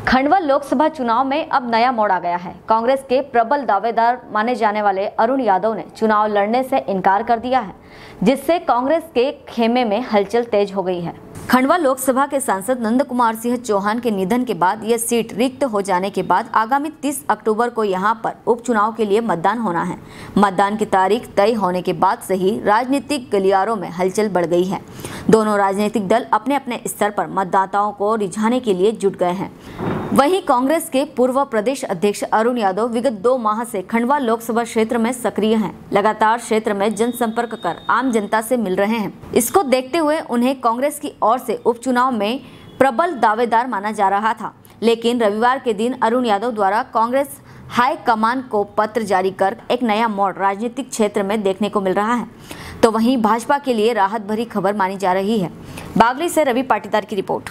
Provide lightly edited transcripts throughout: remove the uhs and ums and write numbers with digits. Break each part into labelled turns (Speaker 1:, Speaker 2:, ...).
Speaker 1: खंडवा लोकसभा चुनाव में अब नया मोड़ आ गया है। कांग्रेस के प्रबल दावेदार माने जाने वाले अरुण यादव ने चुनाव लड़ने से इनकार कर दिया है, जिससे कांग्रेस के खेमे में हलचल तेज हो गई है। खंडवा लोकसभा के सांसद नंद कुमार सिंह चौहान के निधन के बाद यह सीट रिक्त हो जाने के बाद आगामी 30 अक्टूबर को यहां पर उपचुनाव के लिए मतदान होना है। मतदान की तारीख तय होने के बाद से ही राजनीतिक गलियारों में हलचल बढ़ गई है। दोनों राजनीतिक दल अपने अपने स्तर पर मतदाताओं को रिझाने के लिए जुट गए हैं। वहीं कांग्रेस के पूर्व प्रदेश अध्यक्ष अरुण यादव विगत 2 माह से खंडवा लोकसभा क्षेत्र में सक्रिय हैं। लगातार क्षेत्र में जनसंपर्क कर आम जनता से मिल रहे हैं। इसको देखते हुए उन्हें कांग्रेस की ओर से उपचुनाव में प्रबल दावेदार माना जा रहा था, लेकिन रविवार के दिन अरुण यादव द्वारा कांग्रेस हाईकमान को पत्र जारी कर एक नया मोड़ राजनीतिक क्षेत्र में देखने को मिल रहा है। तो वहीं भाजपा के लिए राहत भरी खबर मानी जा रही है। बागली से रवि पाटीदार की रिपोर्ट।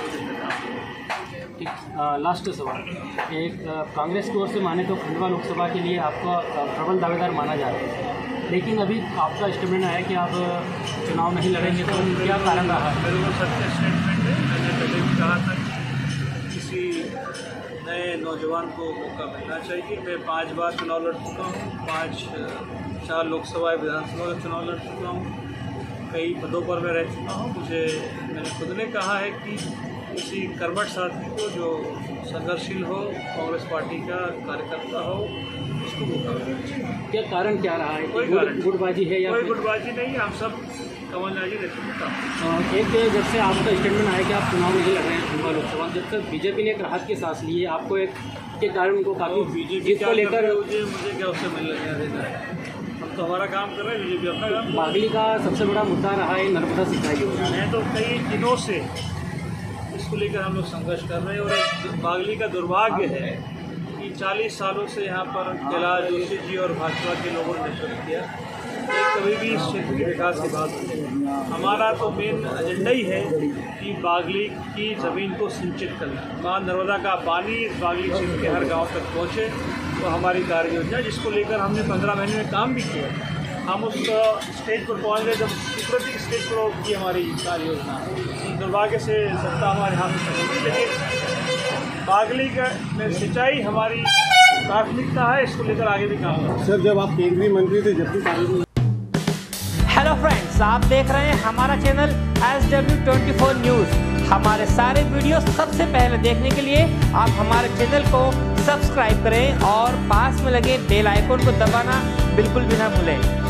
Speaker 2: लास्ट सवाल, एक कांग्रेस की ओर से माने तो खंडवा लोकसभा के लिए आपका प्रबल दावेदार माना जा रहा है, लेकिन अभी आपका स्टेटमेंट आया कि आप चुनाव नहीं लड़ेंगे, तो क्या कारण रहा है?
Speaker 3: मेरे को सत्य स्टेटमेंट है। मैंने पहले भी कहा था किसी नए नौजवान को मौका मिलना चाहिए। मैं 5 बार चुनाव लड़ चुका हूँ, 4 लोकसभा विधानसभा का चुनाव लड़ चुका हूँ, कई पदों पर मैं रह चुका हूँ। मैंने खुद ने कहा है कि किसी कर्मठ साथी को जो संघर्षशील हो, कांग्रेस पार्टी का कार्यकर्ता हो, उसको मौका मिलना चाहिए।
Speaker 2: क्या कारण क्या रहा है?
Speaker 3: कोई
Speaker 2: गुटबाजी है या
Speaker 3: कोई गुटबाजी नहीं, हम सब कमलनाथ रहते।
Speaker 2: एक जब से आपका स्टेटमेंट आया कि आप चुनाव नहीं लड़ रहे हैं खंडवा लोकसभा, जब तक बीजेपी ने एक राहत की सांस ली है, आपको एक के कारण उनको काफ़ी
Speaker 3: बीजेपी को लेकर मुझे क्या उससे मिलने देना है? हम तो हमारा काम कर रहे हैं, बीजेपी अपना काम।
Speaker 2: बागली का सबसे बड़ा मुद्दा रहा है नर्मदा सिंचाई योजना।
Speaker 3: मैं तो कई दिनों से इसको लेकर हम लोग संघर्ष कर रहे हैं, और एक बागली का दुर्भाग्य है कि 40 सालों से यहाँ पर कैलाश जोशी जी और भाजपा के लोगों ने नेतृत्व किया, कभी भी इस क्षेत्र के विकास की बात नहीं। हमारा तो मेन एजेंडा ही है कि बागली की ज़मीन को सिंचित करना, माँ नर्मदा का पानी इस बागली क्षेत्र के हर गांव तक पहुँचे, तो हमारी कार्य योजना, जिसको लेकर हमने 15 महीने में काम भी किया। हम उस स्टेज पर पहुँच गए जब विपरीत स्टेज पर की हमारी कार्य योजना। दुर्भाग्य से सत्ता हमारे हाथ में चली, लेकिन बागली का में सिंचाई हमारी प्राथमिकता है, इसको लेकर आगे भी काम करें।
Speaker 4: सर, जब आप केंद्रीय मंत्री थे, जब भी
Speaker 5: हेलो फ्रेंड्स, आप देख रहे हैं हमारा चैनल SW24 न्यूज़। हमारे सारे वीडियो सबसे पहले देखने के लिए आप हमारे चैनल को सब्सक्राइब करें और पास में लगे बेल आइकन को दबाना बिल्कुल भी ना भूलें।